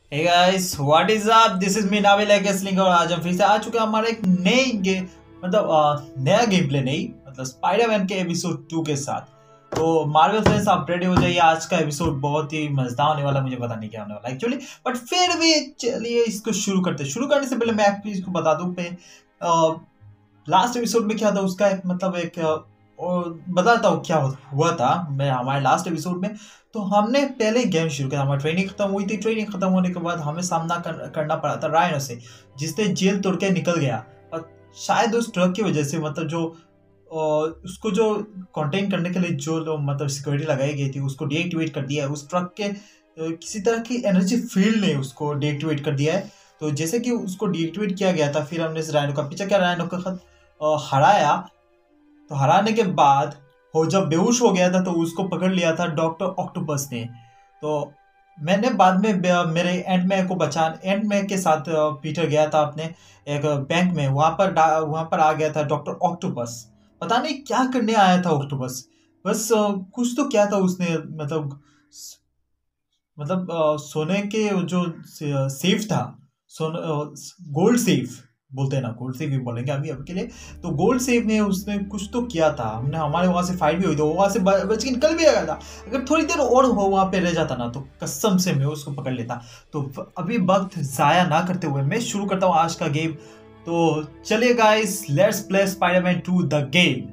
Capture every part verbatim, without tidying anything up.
Hey guys what is up, this is me नाविल एगेसलिंग और आज हम फिर से आ चुके हैं हमारे एक नए गेम मतलब अ, नया गेम प्ले नहीं मतलब स्पाइडरमैन के एपिसोड टू के साथ। तो मार्वल फ्रेंड्स आप रेडी हो जाइए, आज का एपिसोड बहुत ही मजेदार होने वाला, मुझे पता नहीं क्या होने वाला एक्चुअली, बट फिर भी चलिए इसको शुरू करते हैं। शुरू करने से पहले मैं आपको इसको बता दूं पे लास्ट एपिसोड में क्या था उसका एक मतलब एक अ, और बताता हूँ क्या हुआ था मैं हमारे लास्ट एपिसोड में। तो हमने पहले गेम शुरू किया, हमारी ट्रेनिंग खत्म हुई थी। ट्रेनिंग खत्म होने के बाद हमें सामना कर, करना पड़ा था रायनो से, जिसने जेल तोड़ के निकल गया। और शायद उस ट्रक की वजह से मतलब जो अ, उसको जो कंटेन करने के लिए जो लोग मतलब सिक्योरिटी लगाई गई थी उसको डीएक्टिवेट कर दिया है। उस ट्रक के अ, किसी तरह की एनर्जी फील्ड ने उसको डीएक्टिवेट कर दिया है। तो जैसे कि उसको डीएक्टिवेट किया गया था, फिर हमने इस रायनो का पीछा किया, रायनो का खत अ, हराया। तो हराने के बाद वो जब बेहोश हो गया था तो उसको पकड़ लिया था डॉक्टर ऑक्टोपस ने। तो मैंने बाद में बे- मेरे एंड मैन को बचा एंड मैन के साथ अ, पीटर गया था अपने एक बैंक में, वहां पर डा- वहां पर आ गया था डॉक्टर ऑक्टोपस। पता नहीं क्या करने आया था ऑक्टोपस, बस अ, कुछ तो क्या था उसने मतलब मतलब अ, सोने के जो से- सेफ था, सोन गोल्ड सेफ बोलते हैं ना, गोल्ड सेफ ही बोलेंगे अभी अभी के लिए। तो गोल्ड सेफ में उसने कुछ तो किया था, हमने हमारे वहां से फाइट भी हुई थी, वहां से ब- बच के निकल भी गया था। अगर थोड़ी देर और वो वहां पे रह जाता ना तो कसम से मैं उसको पकड़ लेता। तो व- अभी वक्त जाया ना करते हुए मैं शुरू करता हूँ आज का गेम। तो चलिए guys, let's play Spiderman two the game.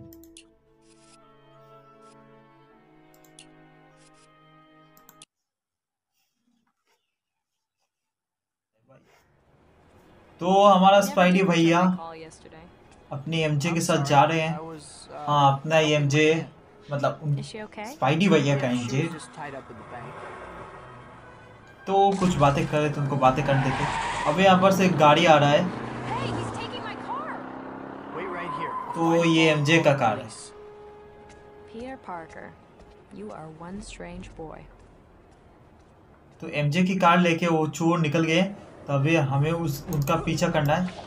तो हमारा I never Spidey did return भैया my call yesterday. अपनी एमजे के I'm साथ जा sorry. रहे हैं। I was uh, हाँ, अपना ही helping एमजे my aunt. मतलब उन Is she okay? स्पाइडी भैया का Yeah, she MJ. was just tied up at the bank. तो कुछ बातें कर रहे थे, उनको बातें करने देते। अब यहाँ पर से एक गाड़ी आ रहा है, Hey, he's taking my car! Wait right here. तो Find ये all एमजे का the कार है। police. Peter Parker, you are one strange boy. तो एमजे की कार लेके वो चोर निकल गए। तो अभी हमें उस उनका पीछा करना है।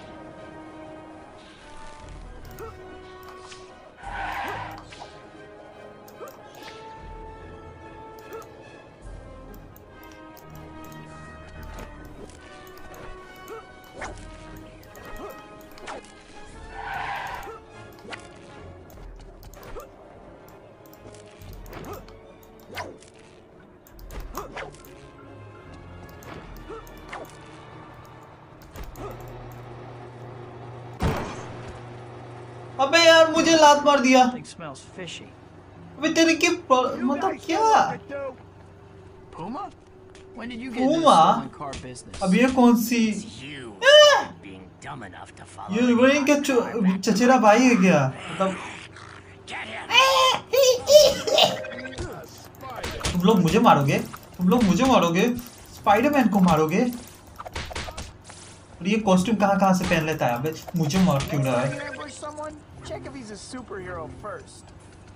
अबे यार मुझे लात मार दिया। Something smells fishy. अबे तेरे की प- मतलब क्या Puma? When did you get into the Puma? stolen car business? अब ये कौन सी You being dumb enough to follow ये me वही क्या on car back to चचेरा the भाई है क्या मतलब? Get him! तुम लोग मुझे मारोगे, तुम लोग मुझे मारोगे, स्पाइडरमैन को मारोगे। और ये कॉस्ट्यूम कहाँ कहाँ से पहन लेता है, अबे मुझे मार क्यों रहा Next time है? you ambush someone, check if he's a superhero first.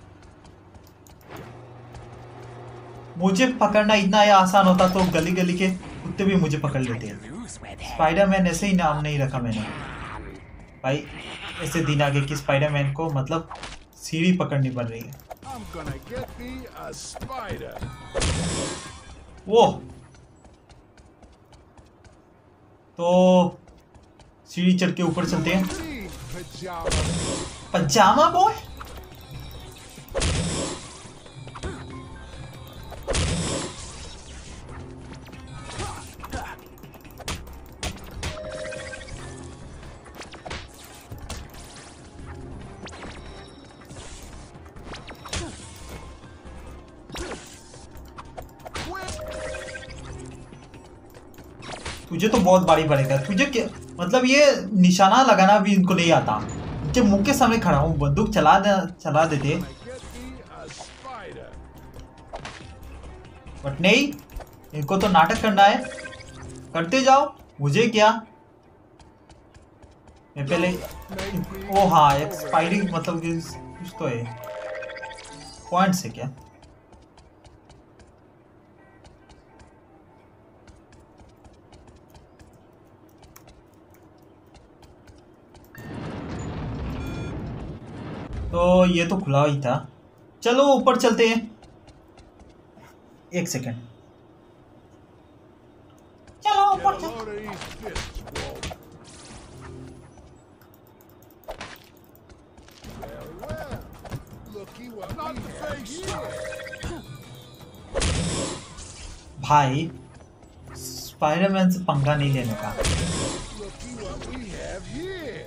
मुझे पकड़ना इतना ही आसान होता तो गली गली के कुत्ते भी मुझे पकड़ लेते हैं। Lose with him. स्पाइडरमैन ऐसे ही नाम नहीं रखा मैंने भाई, ऐसे दिन आगे कि स्पाइडरमैन को मतलब सीढ़ी पकड़नी पड़ रही है। I'm gonna get thee a spider. वो तो सीढ़ी चढ़ के ऊपर चलते हैं। Thee, pajama. पजामा बॉय, तुझे तो बहुत भारी पड़ेगा। तुझे क्या मतलब ये निशाना लगाना भी इनको नहीं आता। इनके मुंह के सामने खड़ा हूँ, बंदूक चला दे चला देते, Gonna get thee a spider. But नहीं, इनको तो नाटक करना है। करते जाओ, मुझे क्या। मैं पहले ओ हाँ, एक स्पाइडी मतलब कि कुछ तो है पॉइंट से क्या। तो ये तो खुला ही था, चलो ऊपर चलते हैं। एक सेकेंड, चलो ऊपर Get a load of these fists, Wolf. Well, well. Looky what Not we the have face. Here. भाई स्पाइडरमैन से पंगा नहीं लेने का। Looky what we have here.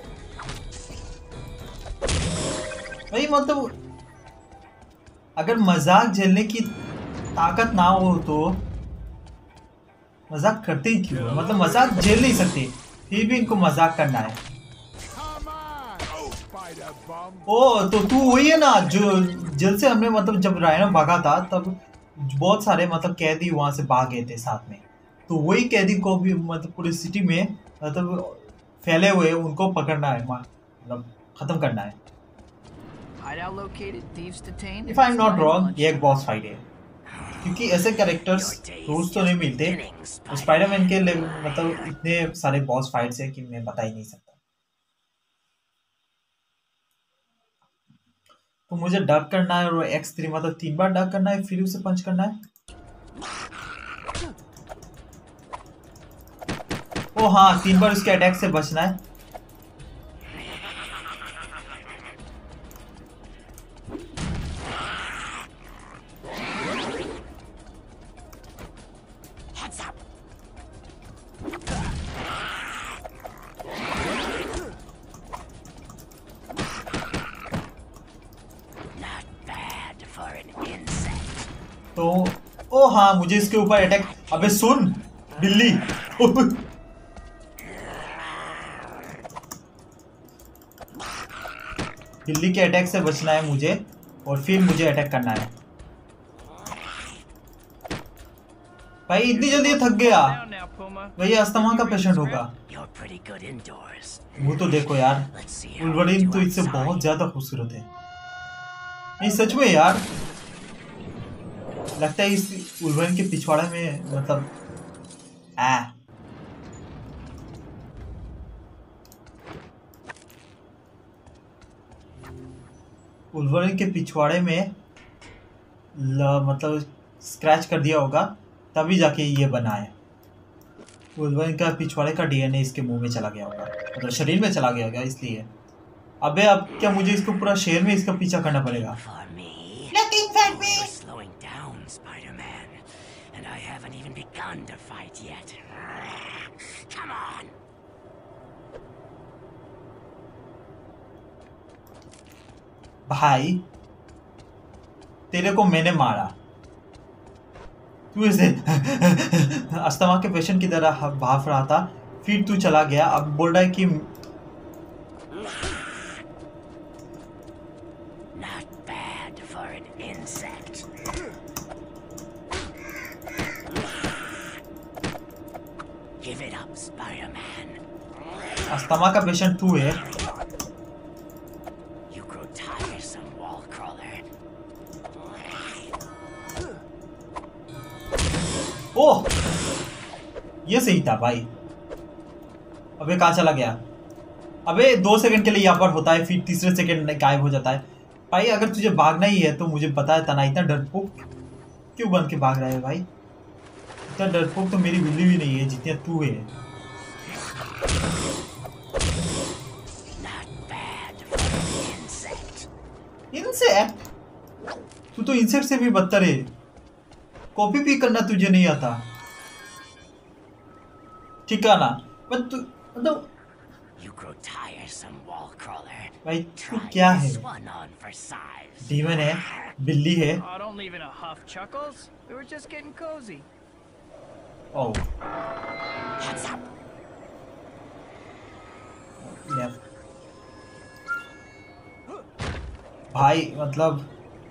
भाई मतलब अगर मजाक झेलने की ताकत ना हो तो मजाक करते ही क्यों? मतलब मजाक झेल नहीं सकते फिर भी इनको मजाक करना है। Come on, oh, spider bum. ओ तो तू वही है ना जो जेल से हमने मतलब जब रायनो भागा था तब बहुत सारे मतलब कैदी वहां से भाग गए थे साथ में, तो वही कैदी को भी मतलब पूरी सिटी में मतलब फैले हुए उनको पकड़ना है, मतलब खत्म करना है। Hideout located, thieves detained. If I am not wrong ये एक बॉस फाइट है, क्योंकि ऐसे कैरेक्टर्स रोज तो नहीं मिलते। स्पाइडरमैन के लिए मतलब इतने सारे बॉस फाइट्स है कि मैं बता ही नहीं सकता। तो मुझे डक करना है और एक्स थ्री मतलब तीन बार डक करना है फिर उसे पंच करना है। ओ हाँ, तीन बार उसके अटैक से बचना है। तो ओ हाँ, मुझे इसके ऊपर अटैक। अबे सुन बिल्ली बिल्ली के अटैक से बचना है मुझे और फिर मुझे अटैक करना है। भाई इतनी जल्दी थक गया, वही अस्थमा का पेशेंट होगा। वो तो देखो यार, वुल्वरीन तो इससे बहुत ज्यादा खूबसूरत है। नहीं सच में यार, लगता है इस वुल्वरीन के पिछवाड़े में मतलब आ वुल्वरीन के पिछवाड़े में ल, मतलब स्क्रैच कर दिया होगा तभी जाके ये बना है। वुल्वरीन का पिछवाड़े का डीएनए इसके मुंह में चला गया होगा, मतलब शरीर में चला गया होगा इसलिए। अबे अब क्या मुझे इसको पूरा शहर में इसका पीछा करना पड़ेगा? भाई तेरे को मैंने मारा, तू इसे अस्थमा के पेशेंट की तरह भाग रहा था, फिर तू चला गया। अब बोल रहा है कि अस्थमा का पेशेंट तू है। ओह ये सही था भाई। अबे कहाँ चला गया? अबे दो सेकंड के लिए यहाँ पर होता है, फिर तीसरे सेकंड गायब हो जाता है। भाई अगर तुझे भागना ही है तो मुझे पता है तना, इतना डरपोक क्यों बन के भाग रहा है भाई? इतना डरपोक तो मेरी बिल्ली भी नहीं है जितने तू है। इंसेक्ट? तू तो इंसेक्ट से भी बदतर है। कॉपी भी करना तुझे नहीं आता, ठिकाना मतलब तू मतलब भाई तू क्या है? डीमन है, बिल्ली है। Oh, don't leave in a huff, Chuckles. We were just getting cozy. Oh. Left. भाई मतलब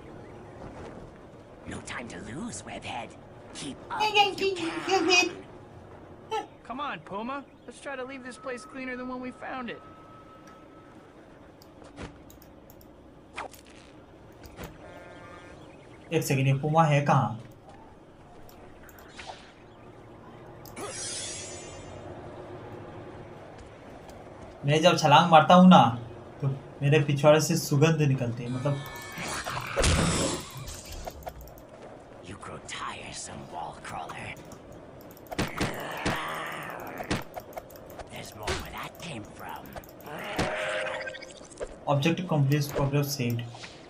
No time to lose, Webhead. Keep up. Come on, Puma. Let's try to leave this place cleaner than when we found it. एक second, ये Puma है कहाँ? मैं जब छलांग मारता हूँ ना तो मेरे पिछवाड़े से सुगंध निकलती है, मतलब ऑब्जेक्टिव कंप्लीट, प्रोग्रेस सेव्ड।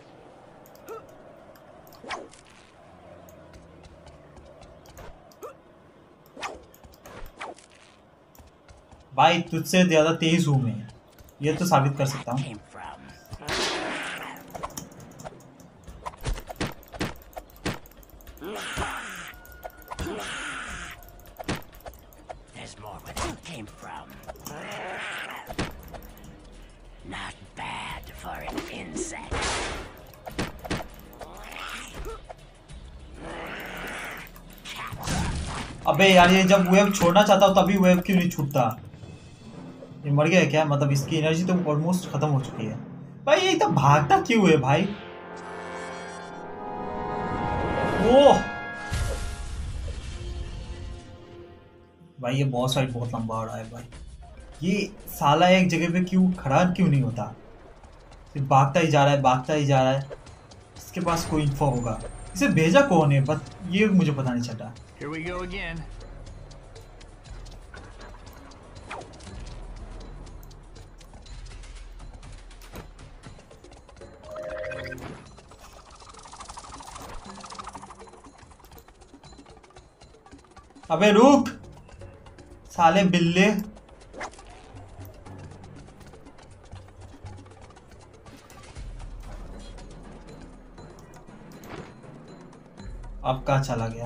भाई तुझसे ज्यादा तेज हूं मैं, ये तो साबित कर सकता हूँ। Came from. There's more where that came from. Not bad for an insect. अबे यार ये जब वेब छोड़ना चाहता हूँ तभी वेब क्यों नहीं छूटता? ये मर गया है क्या? मतलब इसकी एनर्जी तो ऑलमोस्ट खत्म हो चुकी है। भाई ये एकदम भागता क्यों है भाई? ओह भाई ये बॉस फाइट बहुत लंबा हो रहा है भाई। ये साला एक जगह पे क्यों खड़ा क्यों नहीं होता? सिर्फ भागता ही जा रहा है, भागता ही जा रहा है। इसके पास कोई इन्फो होगा। इसे भेजा कौन है? बस ये मुझे पता नहीं चला। Here we go again. अबे रुक साले बिल्ले। अब कहाँ चला गया?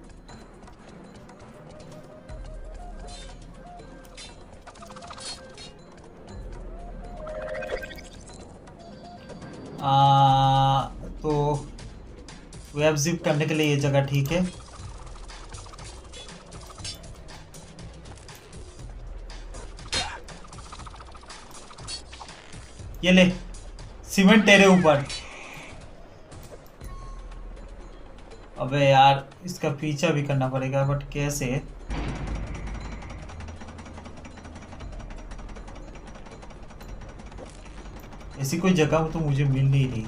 आ, तो वेब जिप करने के लिए ये जगह ठीक है। ये ले सीमेंट तेरे ऊपर। अबे यार इसका पीछा भी करना पड़ेगा, बट कैसे? ऐसी कोई जगह तो मुझे मिल नहीं रही।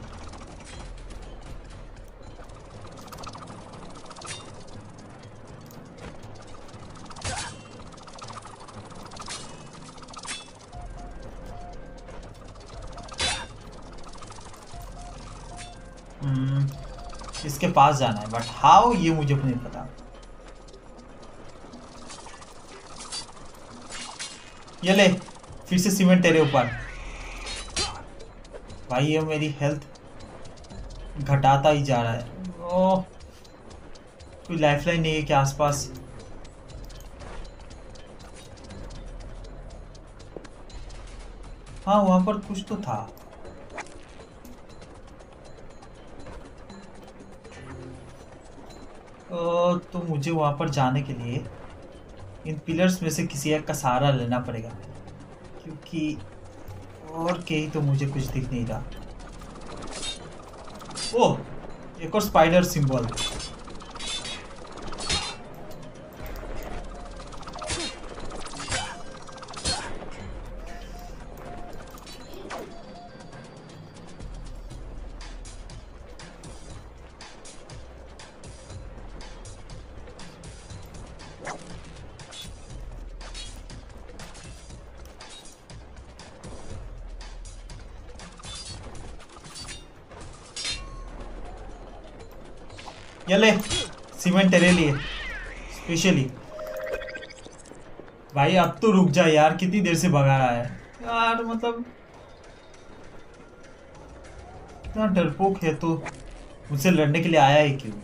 हम्म इसके पास जाना है, बट हाउ ये मुझे नहीं पता। ये ले फिर से सीमेंट तेरे ऊपर। भाई ये मेरी हेल्थ घटाता ही जा रहा है। ओह कोई लाइफलाइन नहीं है क्या आसपास? हाँ वहां पर कुछ तो था। ओ, तो मुझे वहां पर जाने के लिए इन पिलर्स में से किसी एक का सहारा लेना पड़ेगा, क्योंकि और कहीं तो मुझे कुछ दिख नहीं रहा। ओह एक और स्पाइडर सिंबल। ये ले सीमेंट तेरे लिए स्पेशली। भाई अब तो रुक जा यार, कितनी देर से भगा रहा है यार। मतलब इतना डरपोक है तो मुझसे लड़ने के लिए आया ही क्यों?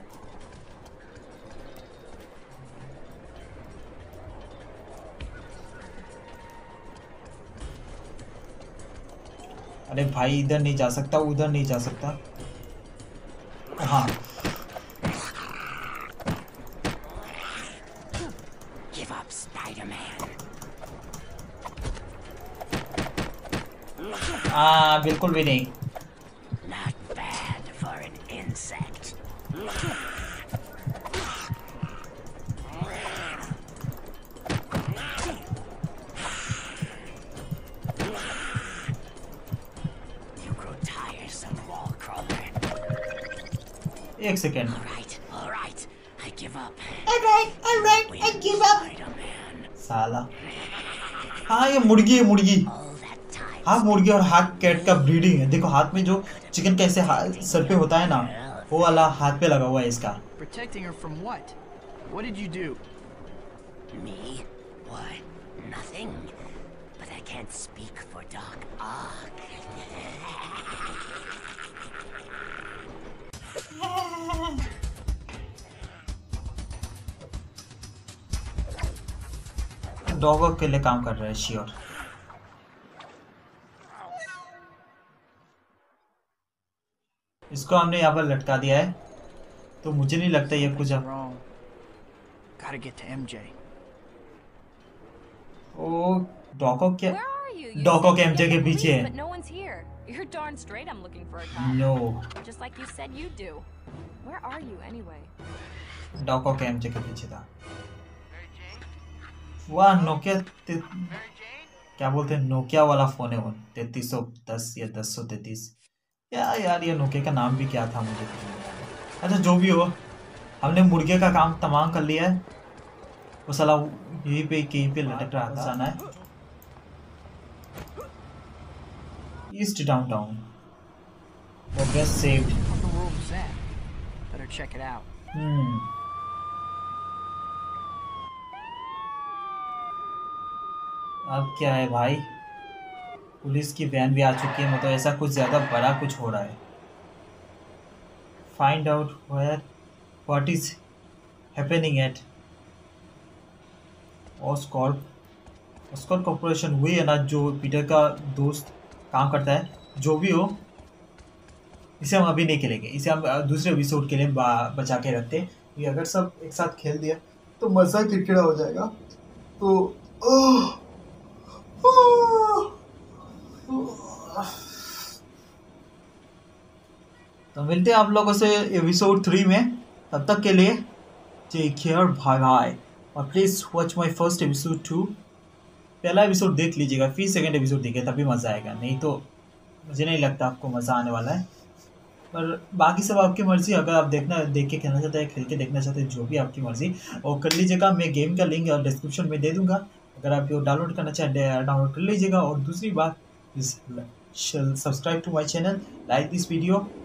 अरे भाई इधर नहीं जा सकता, उधर नहीं जा सकता। हाँ Give up, Spider-Man. हाँ बिल्कुल भी नहीं। Not bad for an insect. You grow tiresome, wall crawler. एक second. All right, all right. I give up. Alright, alright, I give up. Spider-Man. साला हाँ ये मुर्गी है, मुर्गी। All that time हाथ मुर्गी और हाथ कैट का ब्रीडिंग है। देखो हाथ में जो चिकन का ऐसे हाथ सर पे होता है ना, वो वाला हाथ पे लगा हुआ है इसका। Protecting her from what? What did you do? Me? What? Nothing. But I can't speak for Doc Ock. डॉगों के लिए काम कर रहा है श्योर। इसको हमने यहाँ पर लटका दिया है, तो मुझे नहीं लगता ये कुछ। Wrong. Gotta get to M J. Oh doggo के Where are you? You doggo said के to एमजे get के the पीछे police, है। but no one's here. You're darn straight I'm looking for a cop. No, Just like you said you'd do. Where are you anyway? Doggo के MJ के पीछे था। वाह Nokia ते... क्या बोलते हैं, नोकिया वाला फोन है वो, तैतीस सौ दस या दस सौ तैतीस। या यार ये नोकिया का नाम भी क्या था मुझे। अच्छा जो भी हो, हमने मुर्गे का काम तमाम कर लिया है। वो साला यहीं पे कहीं पे लटक रहा था। जाना है east downtown. Progress saved. What the world was that? Better check it out. हम्म अब क्या है भाई, पुलिस की वैन भी आ चुकी है। मतलब ऐसा कुछ ज़्यादा बड़ा कुछ हो रहा है। Find out where what is happening at Oscorp. Oscorp corporation वही है ना जो पीटर का दोस्त काम करता है। जो भी हो, इसे हम अभी नहीं खेलेंगे, इसे हम दूसरे एपिसोड के लिए बचा के रखते हैं। ये अगर सब एक साथ खेल दिया तो मज़ा किरकिरा हो जाएगा। तो ओह, ओह, ओह। तो मिलते हैं आप लोगों से एपिसोड थ्री में। तब तक के लिए टेक केयर, बाय बाय। और please watch my first episode too. पहला एपिसोड देख लीजिएगा, फिर सेकंड एपिसोड देखिए, तभी मज़ा आएगा। नहीं तो मुझे नहीं लगता आपको मज़ा आने वाला है। पर बाकी सब आपकी मर्ज़ी। अगर आप देखना देख के खेलना चाहते हैं, खेल के देखना चाहते हैं, जो भी आपकी मर्ज़ी, और कर लीजिएगा। मैं गेम का लिंक और डिस्क्रिप्शन में दे दूंगा। अगर आप डाउनलोड करना चाहें डाउनलोड कर लीजिएगा। और दूसरी बात, subscribe to my channel, like this video